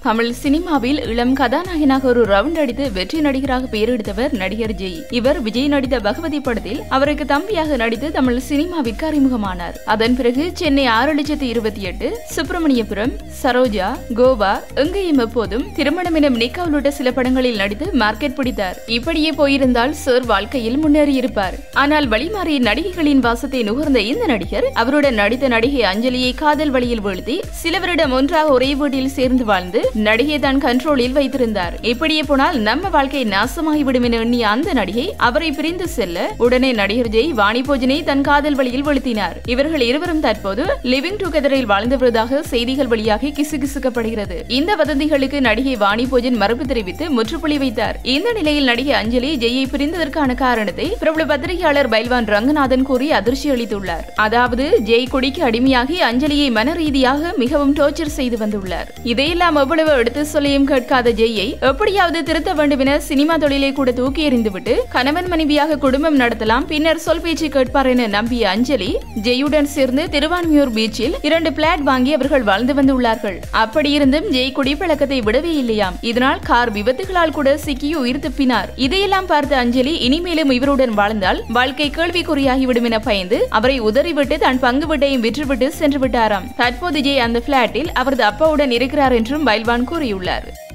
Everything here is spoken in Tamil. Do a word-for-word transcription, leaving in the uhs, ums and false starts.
தமிழ் சினிமாவில் இளம் கதாநாயகனாக ஒரு ரவுண்ட் அடித்து வெற்றி நடிகராக பெயரெடுத்தவர் நடிகர் ஜெய். இவர் விஜய் நடித்த பகவதி படத்தில் அவருக்கு தம்பியாக நடித்து தமிழ் சினிமாவிற்கு அறிமுகமானார். அதன் பிறகு சென்னை ஆறு லட்சத்து இருபத்தி எட்டு, சுப்பிரமணியபுரம், சரோஜா, கோவா, எங்கேயும் எப்போதும், திருமணம் எனும் நிக்கா உள்ளிட்ட சில படங்களில் நடித்து மார்க்கெட் பிடித்தார். இப்படியே போயிருந்தால் சார் வாழ்க்கையில் முன்னேறியிருப்பார். ஆனால் வழிமாறிய நடிகைகளின் வாசத்தை நுகர்ந்த இந்த நடிகர் அவருடன் நடித்த நடிகை அஞ்சலியை காதல் வழியில் வீழ்த்தி சில வருடம் ஒன்றாக ஒரே வீட்டில் சேர்ந்து வாழ்ந்து நடிகை தான் கண்ட்ரோலில் வைத்திருந்தார். இப்படியே போனால் நம்ம வாழ்க்கை நாசமாகிவிடும் என எண்ணிய அந்த நடிகை அவரை பிரிந்து செல்ல உடனே நடிகர் ஜெய் வாணி போஜனை தன் காதல் வழியில் வீழ்த்தினார். இவர்கள் இருவரும் தற்போது லிவிங் டுகெதரில் வாழ்ந்து வருவதாக செய்திகள் வழியாக கிசுகிசுக்கப்படுகிறது. இந்த வதந்திகளுக்கு நடிகை வாணி போஜன் மறுப்பு தெரிவித்து முற்றுப்புள்ளி வைத்தார். இந்த நிலையில் நடிகை அஞ்சலி ஜெயை பிரிந்ததற்கான காரணத்தை பிரபல பத்திரிகையாளர் பைல்வான் ரங்கநாதன் கூறி அதிர்ச்சி அளித்துள்ளார். அதாவது ஜெய் குடிக்கு அடிமையாகி அஞ்சலியை மன ரீதியாக மிகவும் டார்ச்சர் செய்து வந்துள்ளார். இதையெல்லாம் எவ்வளவு எடுத்து சொல்லியும் கேட்காத ஜெய்யை எப்படியாவது திருத்த வேண்டும் என சினிமா தொழிலை கூட தூக்கி எறிந்துவிட்டு கணவன் மனைவியாக குடும்பம் நடத்தலாம், பின்னர் சொல் பேச்சு கேட்பார் என நம்பிய அஞ்சலி ஜெயுடன் சேர்ந்து திருவான்மியூர் பீச்சில் இரண்டு பிளாட் வாங்கி அவர்கள் வாழ்ந்து வந்துள்ளார்கள். அப்படியிருந்தும் ஜெய் குடிப்பழக்கத்தை விடவே இல்லையாம். இதனால் கார் விபத்துகளால் கூட சிக்கி உயிர் தப்பினார். இதையெல்லாம் பார்த்த அஞ்சலி இனிமேலும் இவருடன் வாழ்ந்தால் வாழ்க்கை கேள்விக்குறியாகிவிடும் என பயந்து அவரை உதறிவிட்டு தன் பங்கு வீட்டையும் விற்றுவிட்டு சென்று விட்டாராம். தற்போது ஜெய் அந்த பிளாட்டில் அவரது அப்பாவுடன் இருக்கிறார் என்றும் பைல்வான் கூறியுள்ளார்.